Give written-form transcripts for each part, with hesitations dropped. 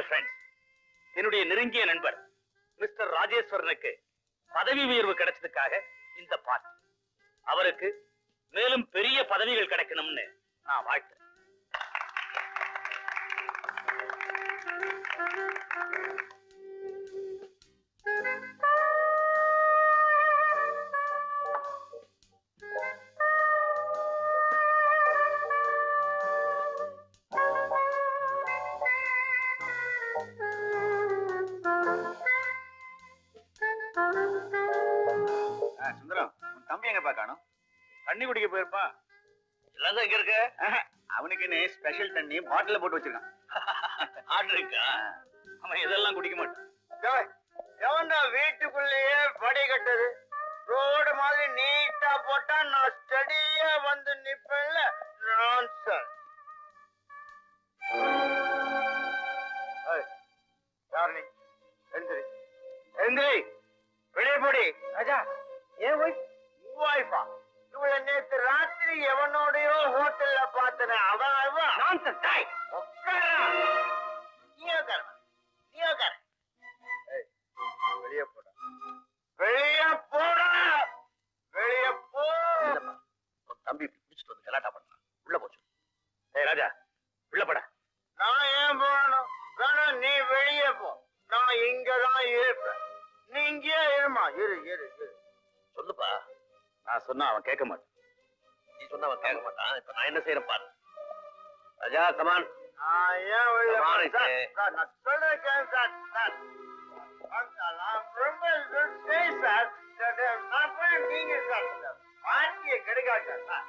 Dear friends, என்னுடைய நெருங்கிய நண்பர் மிஸ்டர் ராஜேஸ்வரனுக்கு பதவி உயர்வு கிடைச்சதுக்காக இந்த பார்ட்டி. அவருக்கு மேலும் பெரிய பதவிகள் கிடைக்கணும்னு நான் வாழ்த்துறேன். சுந்தரம், தம்பி எங்கப்பா காணும்? தண்ணி குடிக்க போயிருப்பா. எல்லாம் எங்க இருக்க? அவனுக்குன்னு ஸ்பெஷல் தண்ணி பாட்டில போட்டு வச்சிருக்கான். ஆர்டர் இருக்கா? அவன் இதெல்லாம் குடிக்க மாட்டான். எவன்டா வீட்டுக்குள்ளேயே படி கட்டது? ரோடு மாதிரி நீட்டா போட்டா நான் ஸ்டடியா வந்து நிப்பேன்ல. நான்சென்ஸ். யார் நீ? எந்திரி எந்திரி, வெளியே போடி. ராஜா, ஏன் வைஃபா? இவளை நேத்து ராத்திரி எவனோடையோ ஹோட்டல்ல பார்த்தன. அவன் வெளியே போட, வெளியே போட, வெளியே போ. தம்பி பிடிச்சிட்டு வந்து கலாட்டா பண்ணான். உள்ள போச்சு. ஏய் ராஜா, உள்ள போட. நான் ஏன் போகணும்? வேணாம், நீ வெளியே போ. நான் இங்கதான் இருப்பேன். நீ இங்கேயே இருமா. இரு இரு இரு. சொல்லுப்பா. நான் சொன்னா அவன் கேட்க மாட்டான். நீ சொன்னா அவன் கேட்க மாட்டான். இப்ப நான் என்ன செய்யறேன் பாரு. ராஜா, கமான். நான் ஏன் வெளியே சார்? நான் சொல்றேன் சார். ரொம்ப சார். நான் போய் நீங்க சார் பாட்டியை கெடுக்காட்ட சார்.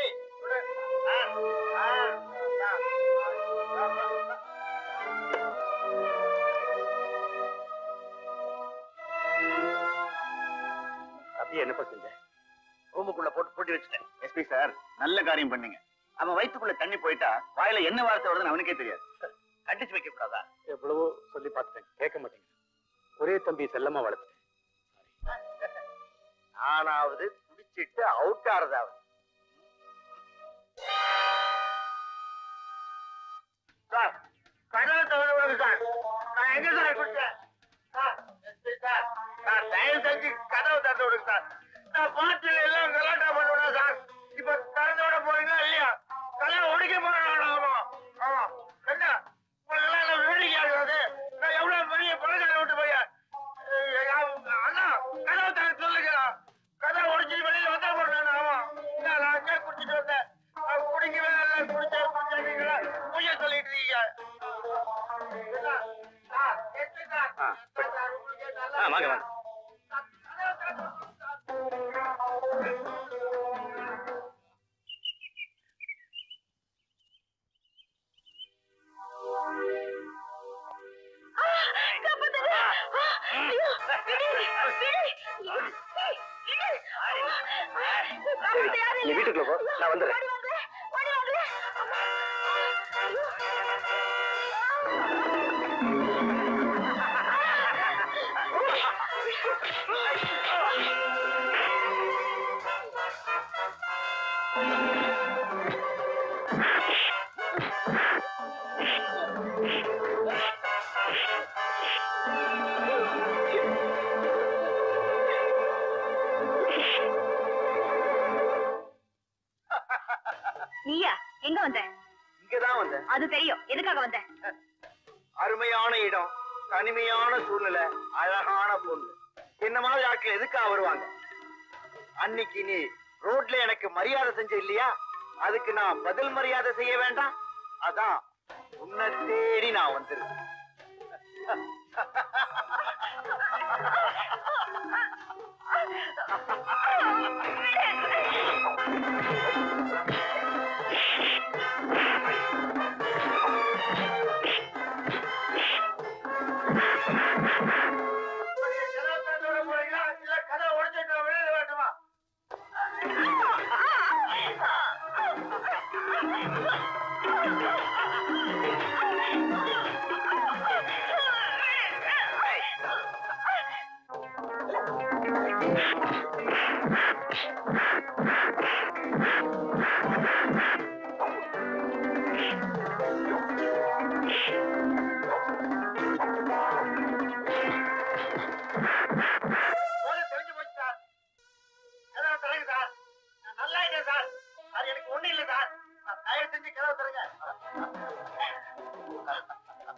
அப்படியே என்னப்பா செஞ்ச? ரூமுக்குள்ள போட்டு பூட்டி வச்சுட்டேன். எஸ்பி சார், நல்ல காரியம் பண்ணீங்க. அவன் வயிற்றுக்குள்ள தண்ணி போயிட்டா வாயில என்ன வார்த்தை வருதுன்னு அவனுக்கே தெரியாது. கண்டிச்சு வைக்க கூடாதா? எவ்வளவோ சொல்லி பார்த்துட்டேன், கேட்க மாட்டேங்க. ஒரே தம்பி செல்லமா வளர்த்துட்டேன். நானாவது குடிச்சிட்டு அவுட் ஆறதாவது. சார், கதவை திறந்து சார். நான் எங்க சார் குடிச்சேன்? சார், தயவு செஞ்சு கதவை திறந்து விடுங்க சார். நான் பாட்டில் எல்லாம் கலாட்டா பண்ணுவேன் சார். இப்ப திறந்து விட போறீங்களா இல்லையா? கலையை ஒடிக்க போறேன். ஆமா ஆமா. என்ன உங்களெல்லாம் வேடிக்கை ஆகுது? நான் எவ்வளவு பெரிய பழக்கடை விட்டு போய் அண்ணா கதவை திறந்து சொல்லுங்க. கதவை ஒடிச்சிட்டு வெளியில வந்தா போறேன். ஆமா, நான் அங்கே குடிச்சிட்டு வந்தேன். குடிக்கவே குடிச்சீங்களா பூஜை சொல்லிட்டு இருக்கீங்க. வாங்க வாங்க. நீ வீட்டுக்குள்ள போ, நான் வந்துடுறேன். நீயா எங்க வந்த? இங்கதான் வந்தேன். அது தெரியும். எதுக்காக வந்த? அருமையான இடம், தனிமையான சூழ்நிலை, அழகான பொண்ணு. என்ன மாதிரி ஆட்கள் எதுக்காக வருவாங்க? அன்னைக்கு நீ ரோட்ல எனக்கு மரியாதை செஞ்ச இல்லையா? அதுக்கு நான் பதில் மரியாதை செய்ய வேண்டாம்? அதான் உன்னை தேடி நான் வந்திருக்கேன். கதை உடச்சிட்டு வெளியில வேண்டுமா?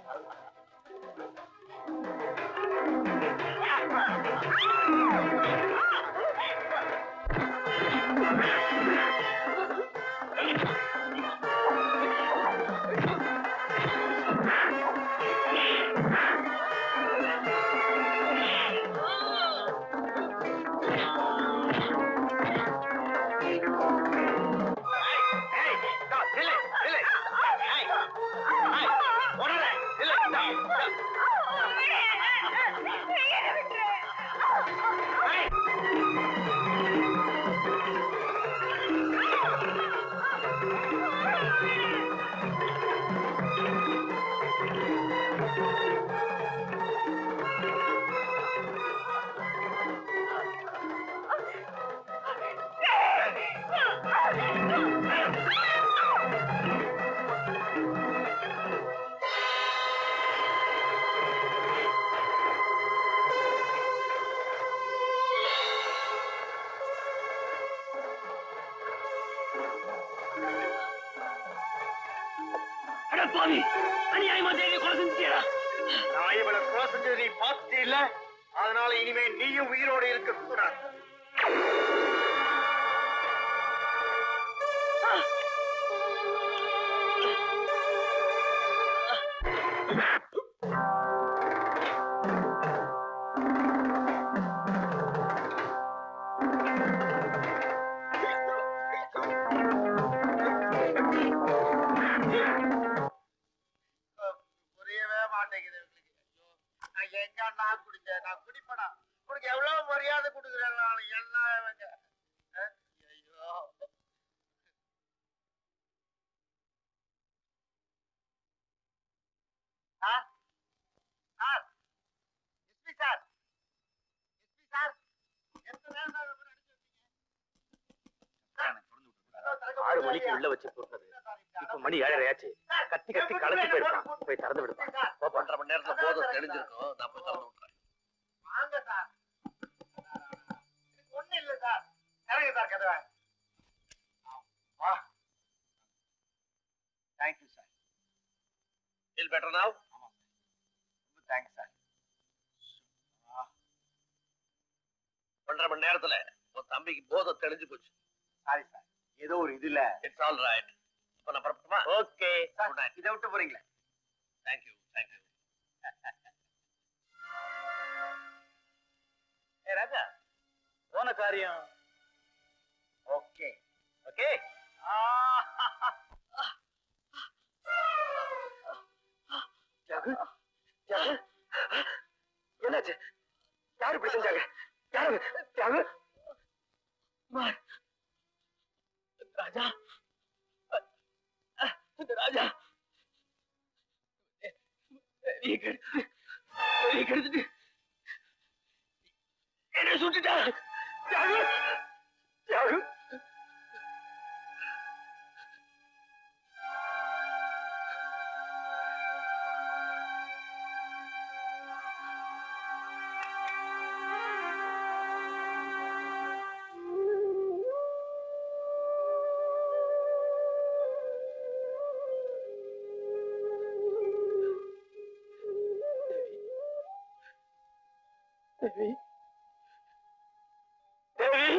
நான் இவளை கொலை செஞ்சது நீ பார்த்துட்டே இல்ல, அதனால இனிமே நீயும் உயிரோடு இருக்க கூடாது. புரியவே மாட்டேங்குது உங்களுக்கு. நான் எங்க நான் குடிச்சேன், நான் குடிப்பேனா? உனக்கு எவ்வளவு மரியாதை கொடுக்குறேன் நான். என்ன இவங்க? ஐயோ, sir sir, SP sir, SP sir, எத்தனை நேரம் சார் இப்படி அடிச்சு வச்சீங்க? 6 மணிக்கு உள்ள வச்சு போட்டது. இப்ப மணி 7:30 ஆச்சு. கத்தி கத்தி களைச்சு போயிருப்பான். போய் திறந்து விடுப்பான். 1.5 மணி நேரத்துல போதும் தெரிஞ்சிருக்கும். நான் போய் திறந்து விட்டுறேன். வாங்க சார். ஒண்ணு இல்ல சார். இறங்க சார் கதவை. வா. Thank you sir. Feel better now? ஆமா. ரொம்ப தேங்க்ஸ் சார். 1.5 மணி நேரத்துல உன் தம்பிக்கு போதை தெளிஞ்சு போச்சு. Sorry sir. ஏதோ ஒரு இதுல. It's all right. இப்ப நான் பரப்பட்டுமா? ஓகே. இதை விட்டு போறீங்களா? Thank you thank you. ஏ ராஜா, போன காரியம் ஓகே ஓகே. என்னாச்சு? யாரு இப்படி செஞ்சாங்க? யாரு? யாரு? ராஜா, ராஜா, நீ கெடுத்துட்டு என்ன சுட்டுட்டா? யாரு? யாரு? தேவி, தேவி,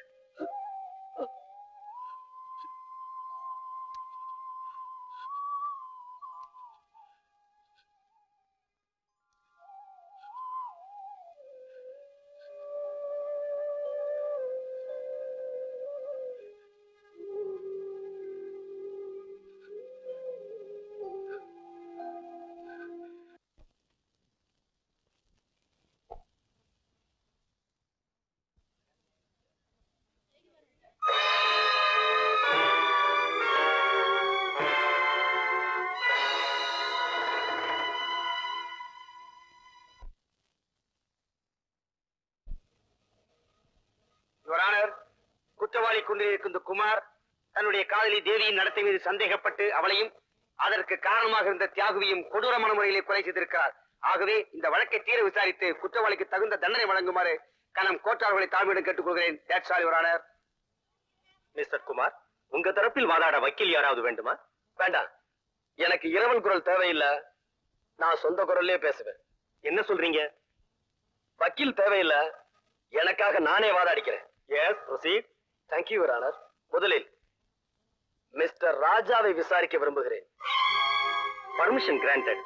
குற்றவாளி கொண்டிருக்கின்ற குமார் தன்னுடைய காதலி தேவியின் நடத்தை மீது சந்தேகப்பட்டு அவளையும் அதற்கு காரணமாக இருந்த தியாகுவையும் கொடூரமான முறையிலே கொலை செய்திருக்கிறார். ஆகவே இந்த வழக்கை தீர விசாரித்து குற்றவாளிக்கு தகுந்த தண்டனை வழங்குமாறு கனம் கோட்டாளர்களை தாழ்மையிடம் கேட்டுக்கொள்கிறேன். That's all, Your Honor. Mister Kumar, உங்க தரப்பில் வாதாட வக்கீல் யாராவது வேண்டுமா? வேண்டாம், எனக்கு இரவல் குரல் தேவையில்லை. நான் சொந்த குரல்லே பேசுவேன். என்ன சொல்றீங்க? வக்கீல் தேவையில்லை, எனக்காக நானே வாதாடிக்கிறேன். Yes, proceed. Thank you your honour. முதலில் மிஸ்டர் ராஜாவை விசாரிக்க விரும்புகிறேன். Permission granted.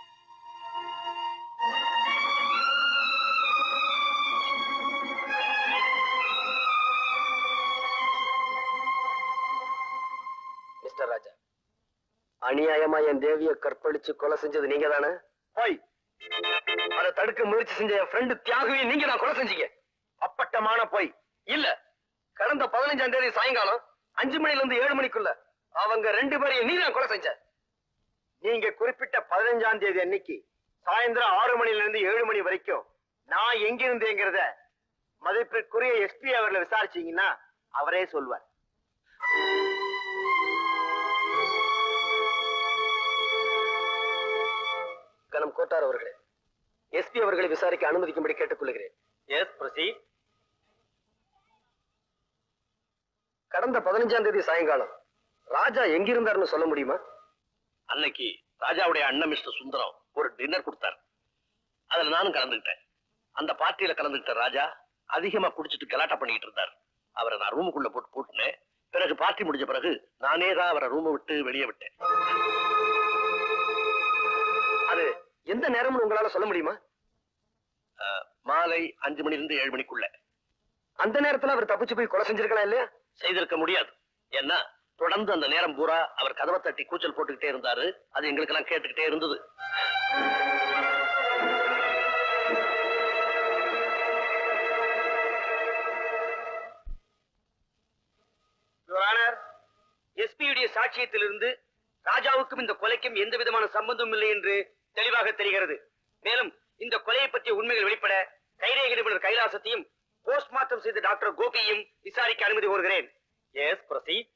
மிஸ்டர் ராஜா, அநியாயமா என் தேவியை கற்பழிச்சு கொலை செஞ்சது நீங்க தானே? போய் அதை தடுக்க முயற்சி செஞ்ச என் ஃப்ரெண்டு தியாகுவை நீங்க தான் கொலை செஞ்சீங்க. அப்பட்டமான போய். இல்ல, கடந்த 15ஆம் தேதி சாயங்காலம் 5 மணில இருந்து 7 மணிக்குள்ள அவங்க 2 பேரையும் நீ தான் கொலை செஞ்ச. நீங்க குறிப்பிட்ட 15ஆம் தேதி அன்னைக்கு சாயந்தரம் 6 மணில இருந்து 7 மணி வரைக்கும் நான் எங்க இருந்தேங்கிறத மதிப்பிற்குரிய எஸ்பி அவர்களை விசாரிச்சீங்கன்னா அவரே சொல்வார். கணம் கோட்டார் அவர்களே, எஸ்பி அவர்களை விசாரிக்க அனுமதிக்கும்படி கேட்டுக்கொள்கிறேன். Yes, proceed. கடந்த 15ஆம் தேதி சாயங்காலம் ராஜா எங்கிருந்தார்னு சொல்ல முடியுமா? அன்னைக்கு ராஜாவுடைய அண்ணன் மிஸ்டர் சுந்தரம் ஒரு டின்னர் கொடுத்தார். அதுல நானும் கலந்துக்கிட்டேன். அந்த பார்ட்டியில கலந்துக்கிட்ட ராஜா அதிகமா குடிச்சிட்டு கலாட்டா பண்ணிட்டு இருந்தார். அவரை நான் ரூமுக்குள்ள போட்டு பூட்டினேன். பிறகு பார்ட்டி முடிஞ்ச பிறகு நானே தான் அவரை ரூமை விட்டு வெளியே விட்டேன். அது எந்த நேரம்னு உங்களால சொல்ல முடியுமா? மாலை 5 மணில இருந்து 7 மணிக்குள்ள. அந்த நேரத்துல அவர் தப்பிச்சு போய் கொலை செஞ்சிருக்கலாம் இல்லையா? செய்திருக்க முடியாது. ஏன்னா தொடர்ந்து அந்த நேரம் பூரா அவர் கதவை தட்டி கூச்சல் போட்டுக்கிட்டே இருந்தாரு. அது எங்களுக்கு எல்லாம் கேட்டுக்கிட்டே இருந்தது. எஸ்பியுடைய சாட்சியத்திலிருந்து ராஜாவுக்கும் இந்த கொலைக்கும் எந்த விதமான சம்பந்தம் இல்லை என்று தெளிவாக தெரிகிறது. மேலும் இந்த கொலையை பற்றிய உண்மைகள் வெளிப்பட கைரேகை நிபுணர் கைலாசத்தையும் போஸ்ட்மார்ட்டம் செய்த டாக்டர் கோபியையும் விசாரிக்க அனுமதி கோருகிறேன். S, proceed.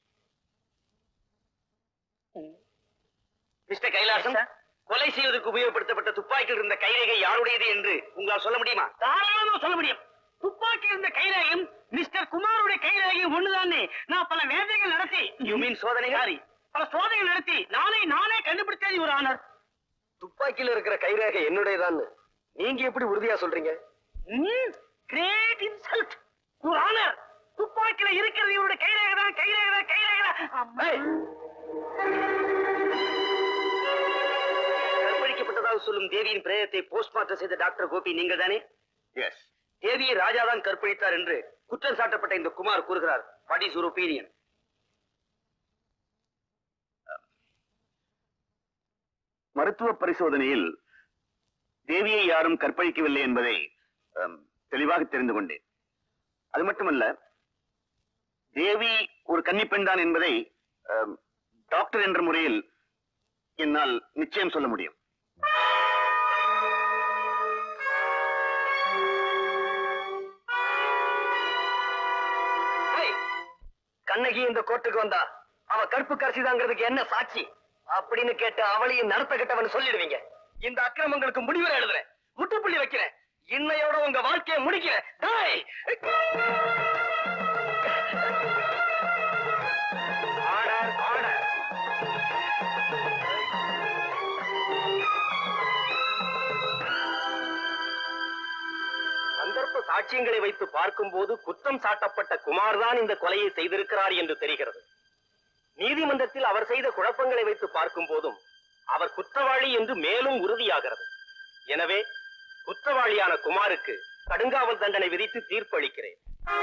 மிஸ்டர் கைலாசம், கொலை செய்வதற்கு உபயோகப்படுத்தப்பட்ட துப்பாக்கியில் இருந்த கைரேகை யாருடையது என்று உங்களால் சொல்ல முடியுமா? தாராளமா சொல்ல முடியும். துப்பாக்கி இருந்த கைரேகையும் மிஸ்டர் குமாருடைய கைரேகையும் ஒண்ணுதானே. நான் பல வேதைகள் நடத்தி, யூ மீன் சோதனை? பல சோதனைகள் நடத்தி நானே கண்டுபிடித்தது ஒரு ஆனர். துப்பாக்கியில் இருக்கிற கைரேகை என்னுடையதான் நீங்க எப்படி உறுதியா சொல்றீங்க? Great insult your honour. துப்பாக்கில இருக்கிறது இவருடைய கைரேகை தான். கற்பழிக்கப்பட்டதாக சொல்லும் தேவியின் பிரேதத்தை போஸ்ட்மார்ட்டம் செய்த டாக்டர் கோபி நீங்கள் தானே? எஸ். தேவியை ராஜாதான் கற்பழித்தார் என்று குற்றம் சாட்டப்பட்ட இந்த குமார் கூறுகிறார். What is your opinion? மருத்துவ பரிசோதனையில் தேவியை யாரும் கற்பழிக்கவில்லை என்பதை தெளிவாக தெரிந்து கொண்டேன். அது மட்டுமல்ல, தேவி ஒரு கன்னிப்பெண் தான் என்பதை டாக்டர் என்ற முறையில் என்னால் நிச்சயம் சொல்ல முடியும். கண்ணகி இந்த கோர்ட்டுக்கு வந்தா அவ கற்பு கரசிதாங்கிறதுக்கு என்ன சாட்சி அப்படின்னு கேட்டு அவளையும் நடத்த கட்டவன் சொல்லிடுவீங்க. இந்த அக்கிரமங்களுக்கு முடிவுரை எழுதுறேன், முட்டுப்புள்ளி வைக்கிறேன், இன்னையோட உங்க வாழ்க்கையை முடிக்கிறேன். Order, order. சந்தர்ப்ப சாட்சியங்களை வைத்து பார்க்கும்போது குற்றம் சாட்டப்பட்ட குமார் தான் இந்த கொலையை செய்திருக்கிறார் என்று தெரிகிறது. நீதிமன்றத்தில் அவர் செய்த குழப்பங்களை வைத்து பார்க்கும் போதும் அவர் குற்றவாளி என்று மேலும் உறுதியாகிறது. எனவே குற்றவாளியான குமாருக்கு கடுங்காவல் தண்டனை விதித்து தீர்ப்பு அளிக்கிறேன்.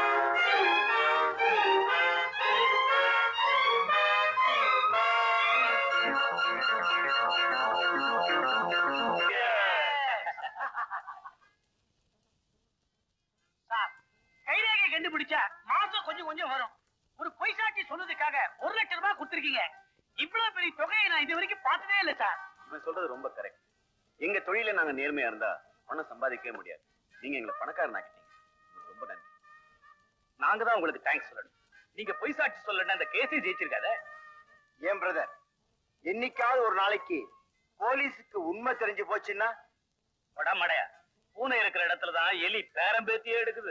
கைரேகை கண்டுபிடிச்சா மாசம் கொஞ்சம் வரும். ஒரு பொய் சாட்சி சொன்னதுக்காக 1 லட்சம் ரூபாய் கொடுத்திருக்கீங்க. இவ்வளவு பெரிய தொகையை நான் இது வரைக்கும் பார்த்ததே இல்லை சார். இவன் சொல்றது ரொம்ப கரெக்ட். எங்க தொழில நாங்க நேர்மையா இருந்தா பணம் சம்பாதிக்கவே முடியாது. நீங்க எங்களை பணக்காரனாக்கிட்டீங்க. ரொம்ப நன்றி. நாங்க தான் உங்களுக்கு தேங்க்ஸ் சொல்லணும். நீங்க பொய் சாட்சி சொல்லணும் அந்த கேஸை ஜெயிச்சிருக்காத. ஏன் பிரதர், என்னைக்காவது ஒரு நாளைக்கு போலீஸுக்கு உண்மை தெரிஞ்சு போச்சுன்னா மடையா பூனை இருக்கிற இடத்துலதான் எலி பேரம்பேத்தியே எடுக்குது.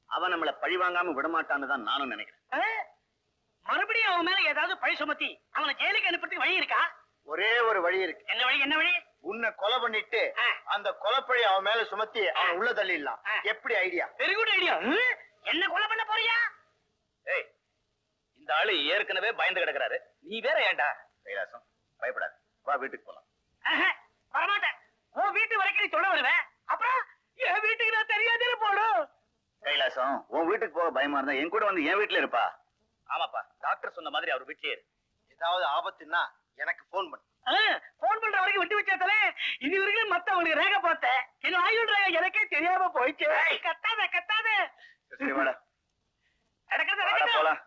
அவன் நம்மள பழி வாங்காம விடமாட்டான்னு தான் நானும் நினைக்கிறேன். மறுபடியும் அவன் மேல ஏதாவது பழி சுமத்தி அவனை ஜெயிலுக்கு அனுப்புறதுக்கு வழி இருக்கா? ஒரே ஒரு வழி இருக்கு. என்ன வழி? என்ன வழி? உன்னை கொலை பண்ணிட்டு அந்த கொலைப்பழி அவன் மேல சுமத்தி அவன் உள்ள தள்ளிடலாம். எப்படி ஐடியா? Very good idea. என்ன கொலை பண்ண போறியா? ஏய், இந்த ஆளு ஏற்கனவே பயந்து கிடக்குறாரு, நீ வேற ஏன்டா? கைலாசம், பயப்படாது, வா வீட்டுக்கு போலாம். வரமாட்டேன். உன் வீட்டு வரைக்கும் நீ தொட வருவேன், அப்புறம் என் வீட்டுக்கு நான் தெரியாதுன்னு போடும். கைலாசம், உன் வீட்டுக்கு போக பயமா இருந்தா என் கூட வந்து என் வீட்டுல இருப்பா. ஆமாப்பா, டாக்டர் சொன்ன மாதிரி அவர் வீட்லயே இரு. ஏதாவது ஆபத்துன்னா எனக்கு போன் பண்ணு. போன் பண்ற வரைக்கும் விட்டு வச்சாத்தலே இது வரைக்கும் மத்தவங்களுக்கு ரேக பார்த்தேன். என்ன ஆயுள் ரேக எனக்கே தெரியாம போயிடுச்சு. கத்தாத கத்தாத. சரி வாடா. நடக்கிறது போலாம்.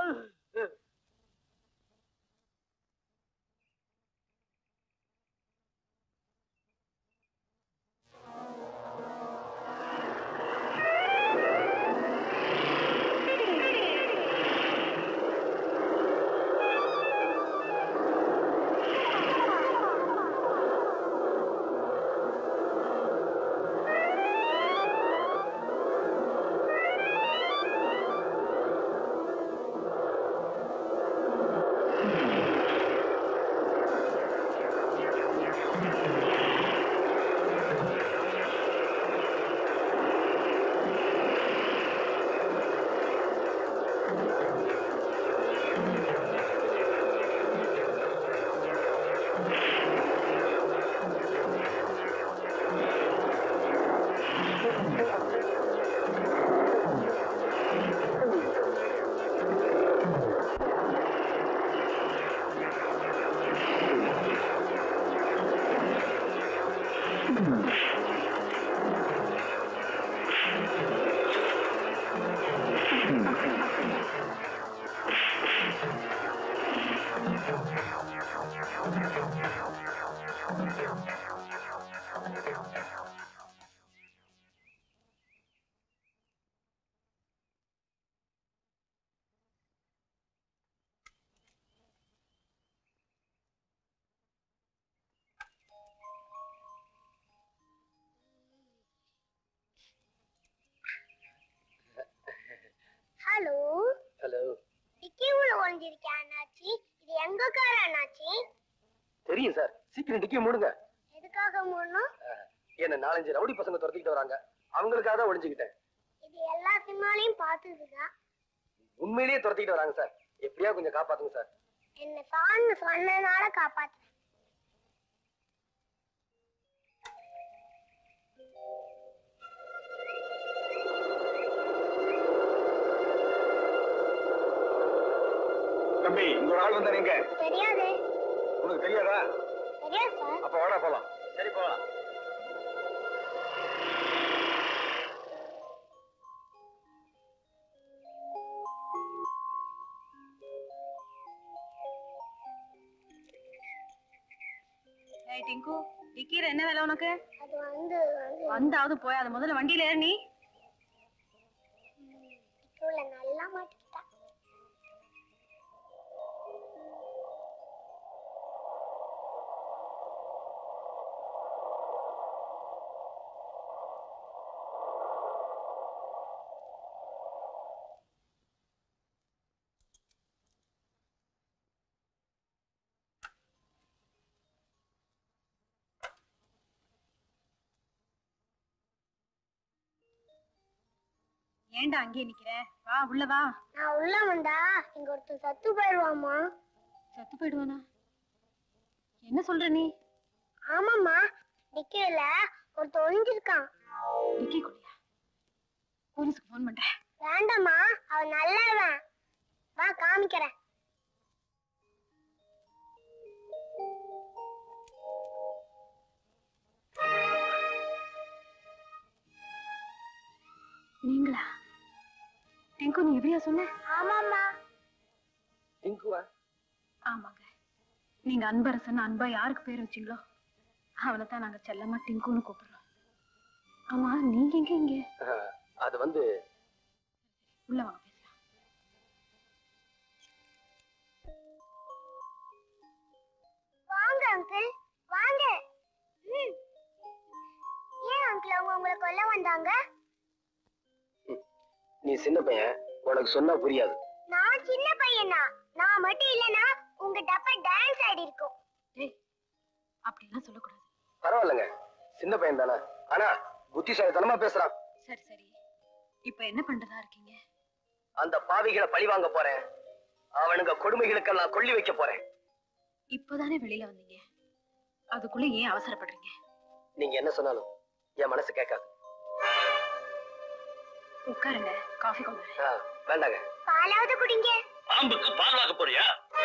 Hello hello. டிக்கி உள்ள ஒளிஞ்சிருக்கேன் அண்ணாச்சி. இது எங்க கார் அண்ணாச்சி? தெரியும் சார், சீக்கிரம் டிக்கி மூடுங்க. எதுக்காக மூடணும்? என்ன 4-5 ரவுடி பசங்க துரத்திக்கிட்டு வராங்க, அவங்களுக்காக தான் ஒளிஞ்சுக்கிட்டேன். இது எல்லா சினிமாலையும் பார்த்ததுதான். உண்மையிலேயே துரத்திக்கிட்டு வராங்க சார், எப்படியா கொஞ்சம் காப்பாத்துங்க சார். என்ன சான்னு சொன்னனால காப்பாத்து. தம்பி, இங்க ஒரு ஆள் வந்தாரு. எங்க? தெரியாதே. உனக்கு தெரியாதா? தெரியாது சார். அப்ப வாடா போலாம். சரி போலாம். ஏய் டிங்கு, டிக்கில என்ன வேலை உனக்கு? அது வந்து வந்தாவது போய் அது முதல்ல வண்டியில ஏறு. நீ டிக்கில நல்லா மாட்டிக்கிட்டா. ஏன்டா அங்கேயே நிக்கிற? வா உள்ள வா. நான் உள்ள வந்தா இங்க ஒருத்தன் சத்து போயிடுவாமா. செத்து போயிடுவானா? என்ன சொல்ற நீ? ஆமாம்மா, டிக்கில ஒருத்தன் ஒளிஞ்சிருக்கான். டிக்கி குடியா? போலீஸ்க்கு போன் பண்றேன். வேண்டாம்மா, அவன் நல்லவன். வா காமிக்கிறேன். நீங்களா? டிங்கு, நீ எதையா சொன்ன? ஆமாம்மா. டிங்குவா? ஆமாங்க, நீங்க அன்பரசன் அன்பா யாருக்கு பேர் வச்சீங்களோ அவனை தான் நாங்க செல்லமா டிங்குன்னு கூப்பிடுறோம். ஆமா, நீங்க எங்க இங்க? அது வந்து உள்ள வாங்க பேசலாம். வாங்க அங்கிள், வாங்க. ஏன் அங்கிள் அவங்க உங்களை கொல்ல வந்தாங்க? நீ சின்ன பையன், உனக்கு சொன்னா புரியாது. நான் சின்ன பையனா? நான் மட்டும் இல்லனா உங்க டப்பா டான்ஸ் ஆடி இருக்கும். டேய், அப்படிலாம் சொல்லக்கூடாது. பரவாயில்லைங்க, சின்ன பையன் தானே. ஆனா புத்திசாலித்தனமா பேசுறான். சரி சரி, இப்ப என்ன பண்றதா இருக்கீங்க? அந்த பாவிகளை பழி வாங்க போறேன். அவனுங்க கொடுமைகளுக்கெல்லாம் கொல்லி வைக்க போறேன். இப்பதானே வெளியில வந்தீங்க, அதுக்குள்ள ஏன் அவசரப்படுறீங்க? நீங்க என்ன சொன்னாலும் என் மனசு கேட்காது. உட்காருங்க, காஃபி கொண்டு வரேன். வேண்டாங்க. பாலாவது குடிங்க. பாம்புக்கு பால் வாக்க போறியா?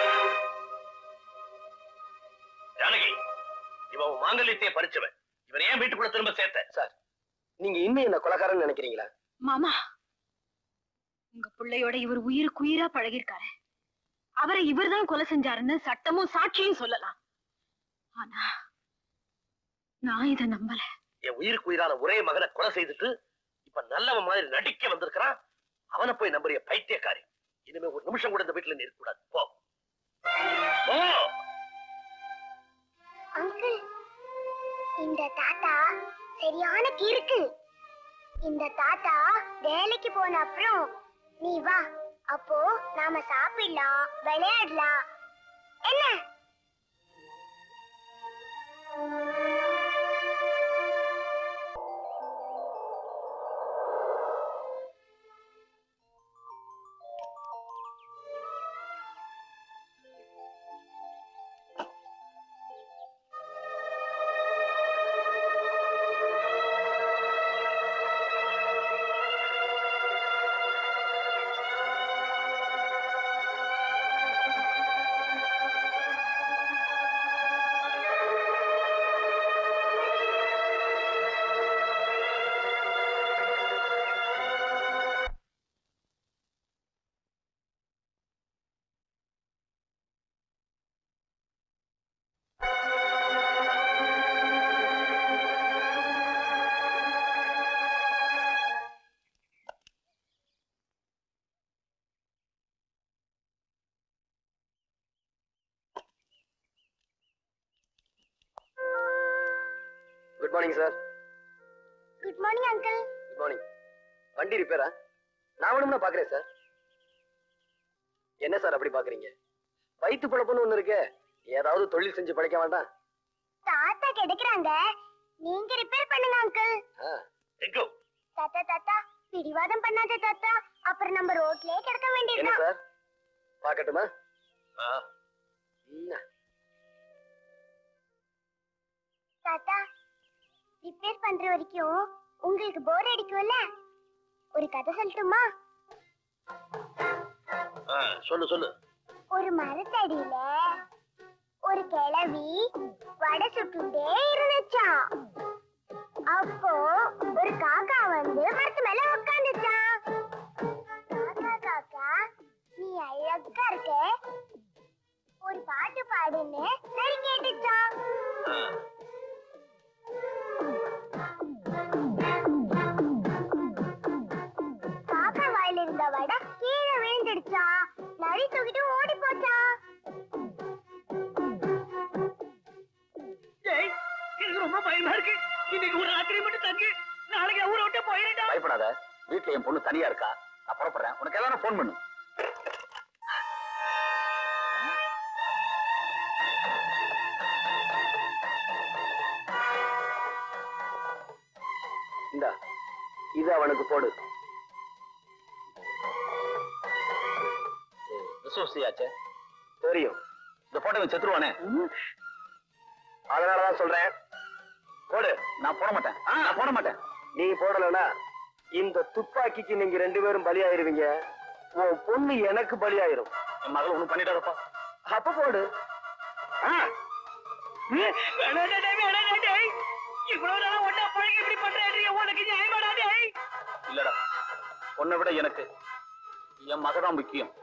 ஜானகி, இவன் மாங்கல்யத்தையே பறிச்சவன். இவன் ஏன் வீட்டுக்குள்ள திரும்ப சேர்த்த? சார், நீங்க இன்னும் என்ன கொலைகாரன்னு நினைக்கிறீங்களா? மாமா, உங்க பிள்ளையோட இவர் உயிருக்கு உயிரா பழகிருக்காரு. அவரை இவர்தான் கொலை செஞ்சாருன்னு சட்டமும் சாட்சியும் சொல்லலாம். ஆனா நான் இதை நம்பல. என் உயிருக்கு உயிரான ஒரே மகனை கொலை செய்துட்டு இப்ப நல்லவன் மாதிரி நடிக்க வந்திருக்கிறான். அவனை போய் நம்புறிய பைத்தியக்காரி. இனிமே ஒரு நிமிஷம் கூட இந்த வீட்டுல நீ இருக்கக்கூடாது. போ போ. அங்கிள், இந்த தாத்தா சரியான கிறுக்கு. இந்த தாத்தா வேலைக்கு போன அப்புறம் நீ வா, அப்போ நாம சாப்பிடலாம், விளையாடலாம். என்ன? Good morning sir. Good morning uncle. Good morning. வண்டி ரிப்பேரா? நான் வேணும்னா பாக்குறேன் சார். என்ன சார் அப்படி பாக்குறீங்க? வயிற்று குழப்பம்னு ஒண்ணு இருக்கு. ஏதாவது தொழில் செஞ்சு பழைக்க வேண்டாம்? தாத்தா கிடைக்கிறாங்க, நீங்க ரிப்பேர் பண்ணுங்க அங்கிள். எங்கோ தாத்தா தாத்தா பிடிவாதம் பண்ணாத தாத்தா, அப்புறம் நம்ம ரோட்லயே கிடக்க என்ன வேண்டியதுதான். சார், பாக்கட்டுமா? தாத்தா, ரிப்பேர் பண்ற வரைக்கும் உங்களுக்கு போர் அடிக்கும்ல? ஒரு கதை சொல்லட்டுமா? சொல்லு சொல்லு. ஒரு மரத்தடியில ஒரு கிழவி வடை சுட்டுட்டே இருந்துச்சாம். அப்போ ஒரு காக்கா வந்து மரத்து மேல உட்காந்துச்சான். காக்கா காக்கா, நீ அழகா இருக்க, ஒரு பாட்டு பாடுன்னு நரி கேட்டுச்சான். காக்கா வாயில இருந்த வடை கீழே விழுந்துடுச்சான். நரி தூக்கிட்டு ஓடி போச்சான். எனக்கு ரொம்ப பயமா இருக்கு. இன்னைக்கு ஒரு ராத்திரி மட்டும் தங்கி நாளைக்கு ஊரை விட்டு போயிடா. பயப்படாத, வீட்டுல என் பொண்ணு தனியா இருக்கா. நான் புறப்படுறேன், உனக்கு எல்லாரும் போன் பண்ணு. இந்தா, இது அவனுக்கு போடு. விசுவசியாச்சே தெரியும். இந்த போட்டோ செத்துருவானே. அதனாலதான் சொல்றேன், போடு. நான் போட மாட்டேன், நான் போட மாட்டேன். நீ போடலனா இந்த துப்பாக்கிக்கு நீங்க 2 பேரும் பலியாயிருவீங்க. உன் பொண்ணு எனக்கு பலியாயிரும். என் மகள் ஒண்ணும் பண்ணிட்டாரப்பா. அப்ப போடு. இவ்வளவு நாளா ஒன்னா பழகி இப்படி பண்றேன், உனக்கு நியாயமாடா? இல்லடா, உன்னை விட எனக்கு என் மகதான் முக்கியம்.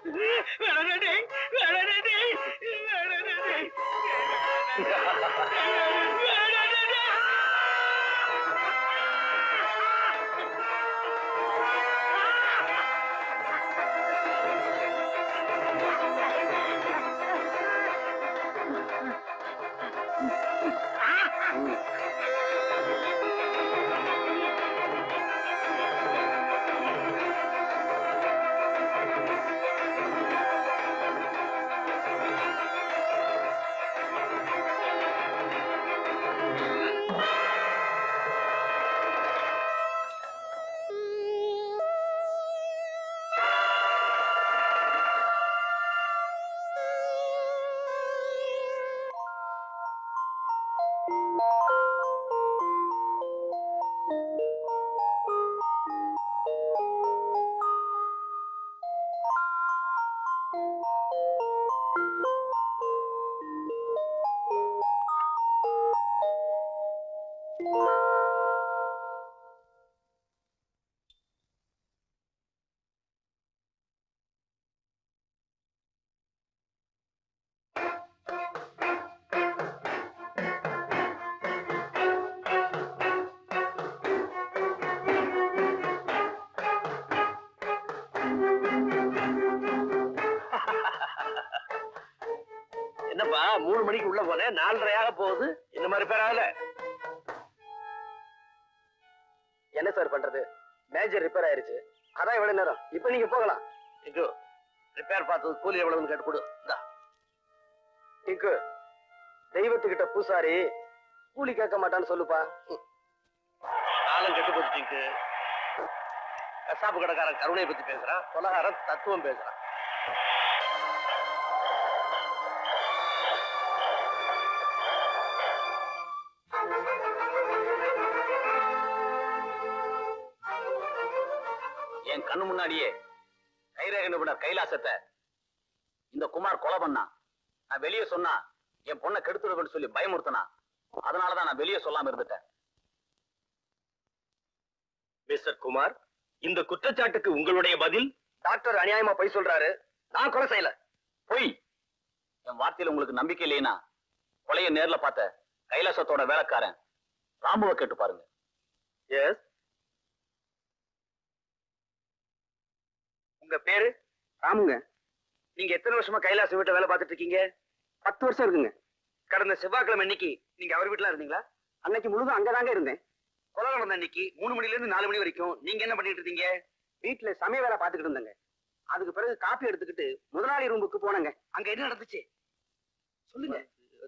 என்னப்பா 3 மணிக்கு உள்ள போனேன் 4:30 போகுது இந்த மாதிரி பேர் ஆகல. என்ன சார் பண்றது? மேஜர் ரிப்பேர் ஆயிருச்சு. அதான் எவ்வளவு நேரம். இப்ப நீங்க போகலாம். இங்கு ரிப்பேர் பார்த்தது கூலி எவ்வளவுன்னு கேட்டு கொடு. இங்கு தெய்வத்துக்கிட்ட பூசாரி கூலி கேட்க மாட்டான்னு சொல்லுப்பா. காலம் கெட்டு போச்சுட்டு கசாப்பு கடைக்காரன் கருணையை பத்தி பேசுறான், கொலகாரன் தத்துவம் பேசுறான். என் கண்ணு முன்னாடியே கைரேக நிபுணர் கைலாசத்தை இந்த குமார் கொலை பண்ணா. நான் வெளியே சொன்னா என் பொண்ணை கெடுத்துடுவேன்னு சொல்லி பயமுறுத்தினா. அதனாலதான் நான் வெளியே சொல்லாம இருந்துட்டேன். மிஸ்டர் குமார், இந்த குற்றச்சாட்டுக்கு உங்களுடைய பதில்? டாக்டர் அநியாயமா பொய் சொல்றாரு. நான் கொலை செய்யல. பொய். என் வார்த்தையில உங்களுக்கு நம்பிக்கை இல்லைன்னா கொலையை நேர்ல பார்த்த கைலாசத்தோட வேலைக்காரன் ராமுவை கேட்டு பாருங்க. எஸ். உங்க பேரு? ராமுங்க. நீங்க எத்தனை வருஷமா கைலாச வீட்டை வேலை பார்த்துட்டு இருக்கீங்க? 10 வருஷம் இருக்குங்க. கடந்த செவ்வாய்க்கிழமை அன்னைக்கு நீங்க அவர் வீட்டுல இருந்தீங்களா? அன்னைக்கு முழுதும் அங்கதாங்க இருந்தேன். கொலை நடந்த அன்னைக்கு 3 மணில இருந்து 4 மணி வரைக்கும் நீங்க என்ன பண்ணிட்டு இருந்தீங்க? வீட்டுல சமய வேலை பார்த்துக்கிட்டு இருந்தேங்க. அதுக்கு பிறகு காப்பி எடுத்துக்கிட்டு முதலாளி ரூமுக்கு போனங்க. அங்க என்ன நடந்துச்சு சொல்லுங்க.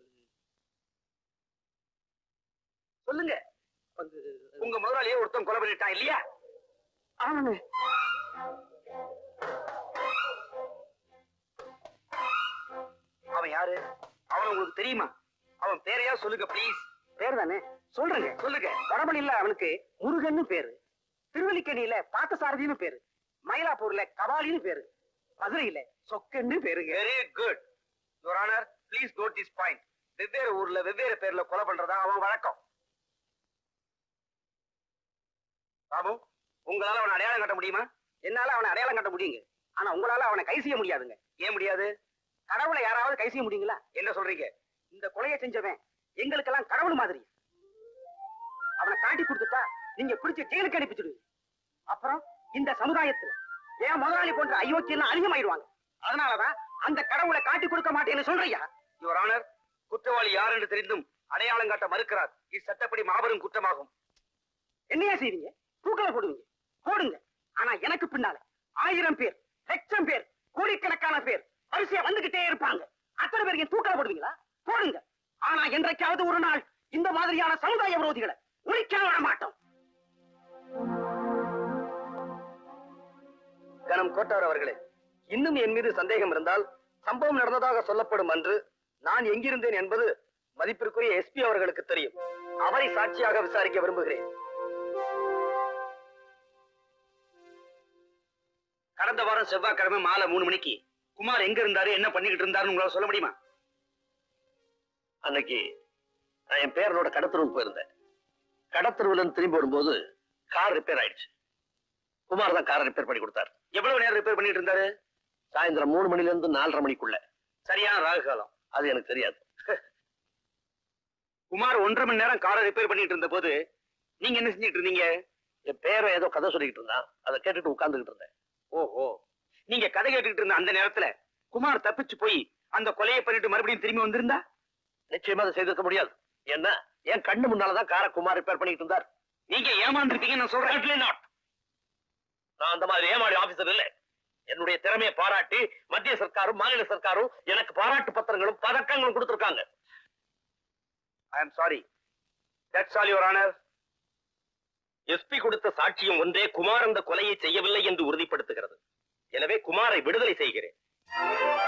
சொல்லுங்க. உங்க முதலாளியே ஒருத்தன் கொலை பண்ணிட்டான் இல்லையா? ஆமாங்க. அவன் யாரு? அவன் உங்களுக்கு தெரியுமா? அவன் பேரையா சொல்லுங்க ப்ளீஸ். பேர் தானே சொல்றேங்க. சொல்லுங்க. வடமணில அவனுக்கு முருகன்னு பேரு, திருவல்லிக்கேணியில பார்த்தசாரதின்னு பேரு, மயிலாப்பூர்ல கபாலின்னு பேரு, மதுரையில சொக்கன்னு பேருங்க. Very good your honour. Please note this point. வெவ்வேறு ஊர்ல வெவ்வேறு பேர்ல கொலை பண்றதா அவன் வழக்கம். பாபு, உங்களால அவனை அடையாளம் காட்ட முடியுமா? என்னால அவனை அடையாளம் காட்ட முடியுங்க. ஆனா உங்களால அவனை கை செய்ய முடியாதுங்க. ஏன் முடியாது? கடவுளை யாராவது கை செய்ய முடியுங்களா? என்ன சொல்றீங்க? இந்த கொலையை செஞ்சவன் எங்களுக்கெல்லாம் கடவுள் மாதிரி. அவனை காட்டி கொடுத்துட்டா நீங்க பிடிச்ச ஜெயிலுக்கு அனுப்பிச்சுடுவீங்க. அப்புறம் இந்த சமுதாயத்துல ஏன் முதலாளி போன்ற அயோக்கியம் அதிகமாயிடுவாங்க. அதனாலதான் அந்த கடவுளை காட்டி கொடுக்க மாட்டேன்னு சொல்றியா? யுவர் ஆனர், குற்றவாளி யார் என்று தெரிந்தும் அடையாளம் காட்ட மறுக்கிறார். இது சட்டப்படி மாபெரும் குற்றமாகும். என்னையா செய்வீங்க? தூக்கல போடுவீங்க. போடுங்க. ஆனா எனக்கு பின்னால 1000 பேர், லட்சம் பேர், கோடிக்கணக்கான பேர் வரிசையா வந்துகிட்டே இருப்பாங்க. அத்தனை பேருக்கு தூக்கல போடுவீங்களா? போடுங்க. ஆனா என்றைக்காவது ஒரு நாள் இந்த மாதிரியான சமுதாய விரோதிகளை ஒழிக்க விட மாட்டோம். கணம் கோட்டார் அவர்களே, இன்னும் என் மீது சந்தேகம் இருந்தால் சம்பவம் நடந்ததாக சொல்லப்படும் அன்று நான் எங்கிருந்தேன் என்பது மதிப்பிற்குரிய எஸ்பி அவர்களுக்கு தெரியும். அவரை சாட்சியாக விசாரிக்க விரும்புகிறேன். கடந்த வாரம் செவ்வாய்க்கிழமை மாலை 3 மணிக்கு குமார் எங்க இருந்தாரு, என்ன பண்ணிக்கிட்டு இருந்தாருன்னு உங்களால சொல்ல முடியுமா? அன்னைக்கு நான் என் பேரனோட கடத்தருவுக்கு போயிருந்தேன். கடத்தருவுல இருந்து திரும்பி வரும்போது கார் ரிப்பேர் ஆயிடுச்சு. குமார் தான் காரை ரிப்பேர் பண்ணி கொடுத்தாரு. எவ்வளவு நேரம் ரிப்பேர் பண்ணிட்டு இருந்தாரு? சாயந்தரம் 3 மணில இருந்து 4:30 மணிக்குள்ள. சரியான ராகு காலம். அது எனக்கு தெரியாது. குமார் 1.5 மணி நேரம் காரை ரிப்பேர் பண்ணிட்டு இருந்த போது நீங்க என்ன செஞ்சிட்டு இருந்தீங்க? என் பேரை ஏதோ கதை சொல்லிட்டு இருந்தான். அதை கேட்டுட்டு உட்கார்ந்துகிட்டு இருந்தேன். ஓஹோ, நீங்க கதை கேட்டுக்கிட்டு இருந்த அந்த நேரத்துல குமார் தப்பிச்சு போய் அந்த கொலையை பண்ணிட்டு மறுபடியும் திரும்பி வந்திருந்தா நிச்சயமா அதை செய்திருக்க முடியாது. ஏன்னா என் கண்ணு முன்னாலதான் காரை குமார் ரிப்பேர் பண்ணிட்டு இருந்தார். நீங்க ஏமாந்துருப்பீங்க நான் சொல்றேன். நான் அந்த மாதிரி ஏமாடி ஆபீசர் இல்ல. என்னுடைய திறமையை பாராட்டி மத்திய சர்க்காரும் மாநில சர்க்காரும் எனக்கு பாராட்டு பத்திரங்களும் பதக்கங்களும் கொடுத்திருக்காங்க. I am sorry. That's all your honour. SP கொடுத்த சாட்சியம் ஒன்றே குமார் அந்த கொலையை செய்யவில்லை என்று உறுதிப்படுத்துகிறது. எனவே குமாரை விடுதலை செய்கிறேன்.